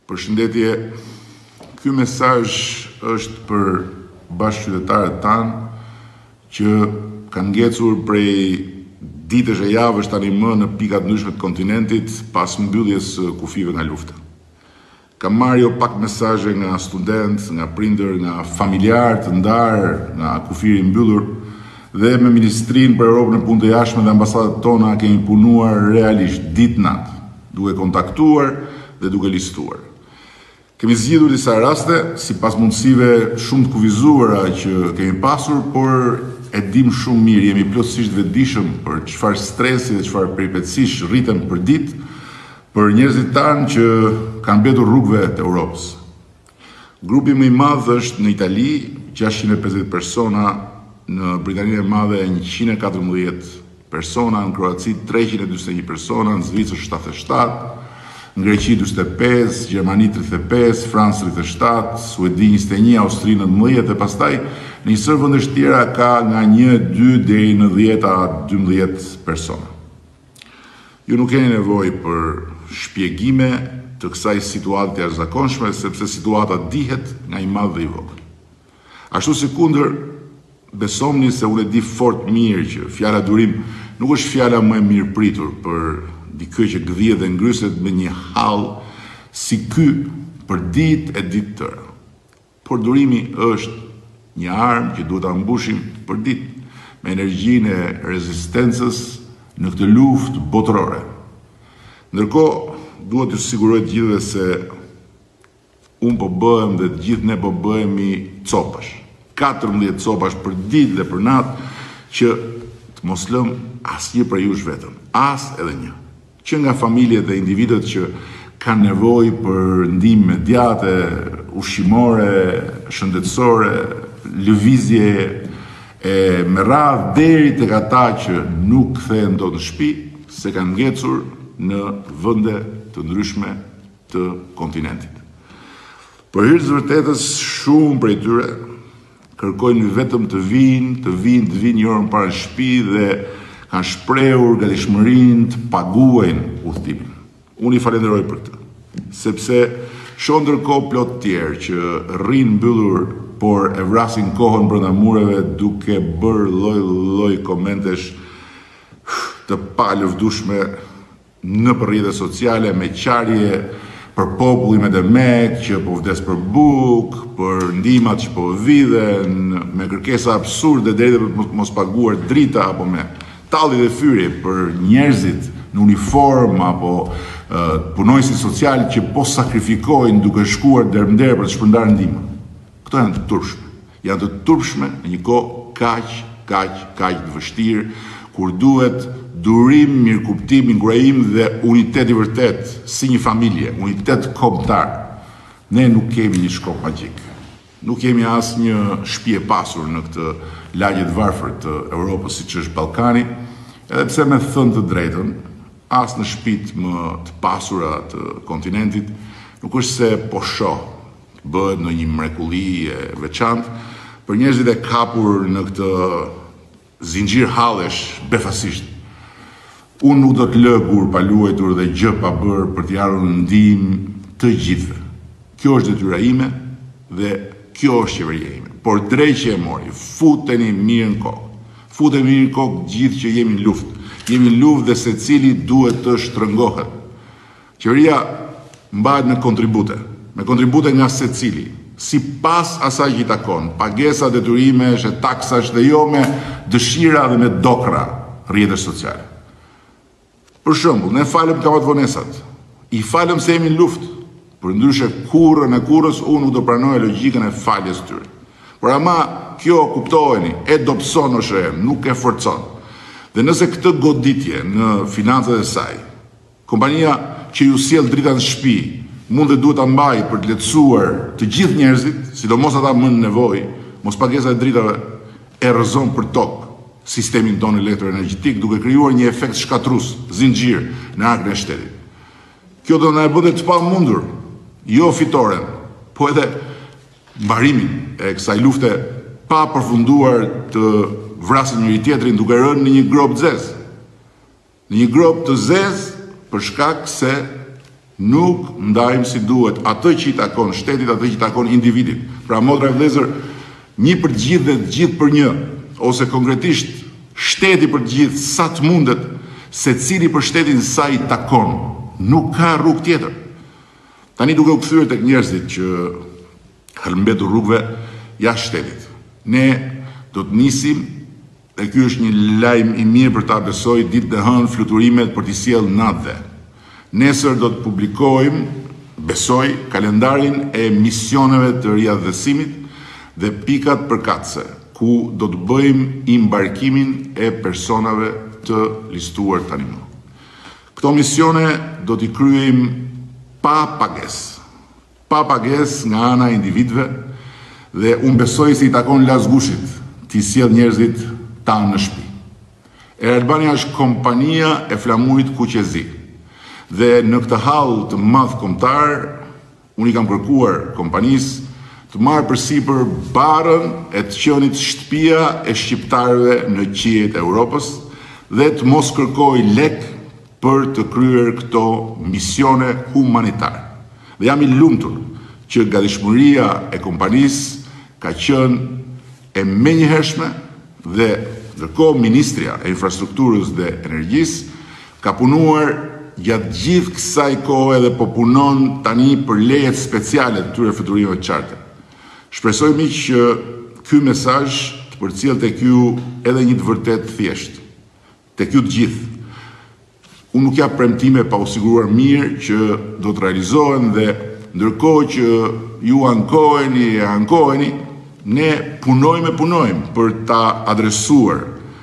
Përshëndetje, ky mesazh është për bashkëqytetarët tanë që kanë ngecur prej ditësh e javësh tani më në pika të ndryshme të kontinentit pas mbylljes së kufive nga lufta. Kam marrë jo pak mesazhe nga studentë, nga prindër, nga familjarë të ndarë, nga kufiri mbyllur, dhe me Ministrinë për Europën e Punëve të Jashtme dhe ambasadat tona kemi punuar realisht ditë-natë, duke kontaktuar dhe duke listuar. Kemi zgjidhur disa raste, sipas mundësive shumë të kufizuara që kemi pasur, por e dim shumë mirë, jemi plotësisht vetëdijshëm për çfarë stresi dhe çfarë peripecish rriten për ditë për njerëzit tanë që kanë mbetur rrugëve të Europës. Grupi më i madh është në Itali, 650 persona, në Britaninë e Madhe 114 persona, në Kroaci 341 persona, në Zvicër 77, në Greqi 45, Gjermani 35, Francë 37, Suedi 21, Austri 19 dhe pastaj në njësër vendesh tjera ka nga 1, 2 deri në 10 a 12 persona. Ju nuk keni nevojë për shpjegime të kësaj situate të jashtëzakonshme, sepse situata dihet nga i madh dhe i vogël. Ashtu si kundër, besomni se unë e di fort mirë që fjala durim nuk është fjala më e mirë pritur për dikë që gdhiet dhe ngryset me një hall si ky për ditë e ditë tëra. Por durimi është një armë që duhet ta mbushim për ditë me energjinë e rezistencës në këtë luftë botërore. Ndërkohë, duhet t'ju siguroj të gjithëve se unë po bëhem dhe të gjithë ne po bëhemi copash. 14 copash për ditë dhe për natë që të mos lëm asnjë prej jush vetëm, as edhe një. Që nga familjet dhe individët që kanë nevojë për ndihmë imediate, ushqimore, shëndetësore, lëvizje me radhë deri tek ata që nuk kthehen dot në shtëpi, se kanë ngecur në vende të ndryshme të kontinentit. Për hir të vërtetës, shumë prej tyre kërkojnë vetëm të vinë një orë para në shtëpi dhe kanë shprehur gatishmërinë të paguajnë udhëtimin. Unë i falenderoj për këtë, sepse shoh ndërkohë plot tjerë që rrinë mbyllur, por e vrasin kohën brenda mureve duke bërë lloj komentesh të palëvdueshme në rrjetet sociale me qarje për popullin me demek që po vdes për bukë, për ndihmat që po vidhen, me kërkesa absurde deri për mos paguar drita apo me talli dhe fyri për njerëzit në uniform apo punonjësit social që po sakrifikojnë duke shkuar dermder për të shpërndarë ndihmë. Këto janë të turpshme. Janë të turpshme në një kohë kaq të vështirë, kur duhet durim, mirëkuptim, inkurajim dhe unitet i vërtet, si një familje, unitet kombëtar. Ne nuk kemi një shkop magjik. Nuk kemi asnjë shtëpi e pasur në këtë lagje të varfër të Europës, siç është Ballkani, edhe pse me thënë të drejtën, as në shtëpitë më të pasura të kontinentit, nuk është se po shoh bëhet në një mrekulli e veçantë për njerëzit e kapur në këtë zinxhir hallesh befasisht. Unë nuk do të lë gur pa luajtur dhe gjë pa bërë për t'i ardhur në ndihmë të gjithëve. Kjo është detyra ime dhe kjo është qeveria ime. Por drejt që e mori, futeni mirë në kokë. Futeni mirë në kokë gjithë që jemi në luftë. Jemi në luftë dhe secili duhet të shtrëngohet. Qeveria mbahet me kontribute nga secili, sipas asaj që i takon, pagesa, detyrimesh, taksash dhe jo me dëshira dhe me dokra rrjetesh sociale. Për shembull, ne falem kamatvonesat. I falem se jemi në luftë. Përndryshe kurrën e kurrës, unë nuk do pranoj logjikën e faljes së tyre. Por ama kjo, kuptojeni, e dobëson OSHE, nuk e forcon. Dhe nëse këtë goditje në financat e saj, kompania që ju sjell drita në shtëpi, mund dhe duhet ta mbaj për të lehtësuar të gjithë njerëzit, sidomos ata më në nevojë, mos pagesa e dritave e rrëzon për tokë sistemin tonë elektroenergjetik, duke krijuar një efekt shkatrues, zinxhir në aktën e shtetit. Kjo do na e bëte të pamundur, jo fitoren, po edhe mbarimin e kësaj lufte pa përfunduar të vrasin njëri tjetrin duke rënë në një grop të zezë. Në një grop të zezë për shkak se Nuk ndajmë si duhet atë që i takon shtetit, atë që i takon individit. Pra, motra e vëllezër, një për të gjithë dhe të gjithë për një, ose konkretisht shteti për të gjithë sa të mundet, se cili për shtetin sa i takon. Nuk ka rrugë tjetër. Tani duke u kthyer tek njerëzit që hëlmbetur rrugëve jashtë shtetit. Ne do të nisim, dhe ky është një lajm i mirë për ta besoj, ditë dhe hënë fluturimet për t'i sjellë natëve. Nesër do të publikojmë, besoj, kalendarin e misioneve të riadhësimit dhe pikat përkatëse, ku do të bëjmë embarkimin e personave të listuar tani më. Këto misione do t'i kryejmë pa pagesë nga ana e individëve dhe unë besoj se i takon Lazgushit t'i sjell njerëzit tanë në shtëpi. Air Albania është kompania e flamurit kuqezi. Dhe në këtë hall të madh kombëtar, unë i kam kërkuar kompanisë të marrë përsipër barën e të qenit shtëpia e shqiptarëve në qiejt e Europës dhe të mos kërkoj lek për të kryer këto misione humanitare. Dhe jam i lumtur që gatishmëria e kompanisë ka qenë e menjëhershme dhe ndërkohë Ministria e Infrastrukturës dhe Energjisë ka punuar gjatë gjithë kësaj kohe dhe po punon tani për lejet speciale të tyre fluturimeve të qartë. Shpresoj miq që ky mesazh të përcjell tek ju edhe një të vërtet thjesht, tek ju të gjithë. Unë nuk jap premtime pa u siguruar mirë që do të realizohen dhe ndërkohë që ju ankoheni, ne punojmë për ta adresuar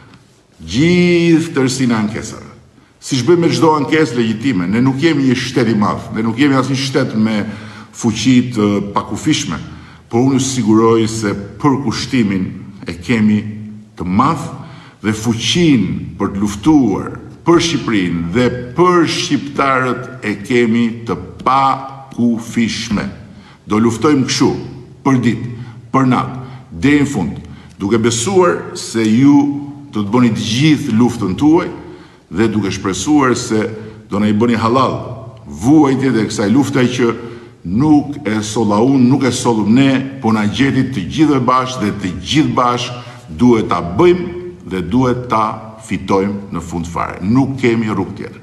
gjithë tërësinë e ankesave. Si bëjmë me çdo ankesë legjitime, ne nuk jemi një shtet i madh, ne nuk jemi asnjë shtet me fuqi të pakufishme, por unë siguroj se përkushtimin e kemi të madh dhe fuqinë për të luftuar për Shqipërinë dhe për shqiptarët e kemi të pakufishme. Do luftojmë kështu, për ditë, për natë, deri në fund, duke besuar se ju do të bëni të gjithë luftën tuaj dhe duke shpresuar se do na i bëni halal vuajtjet e kësaj lufte që nuk e solla unë, nuk e sollum ne, po na gjeti të gjithë bashkë dhe të gjithë bashkë duhet ta bëjmë dhe duhet ta fitojmë në fund fare. Nuk kemi rrugë tjetër.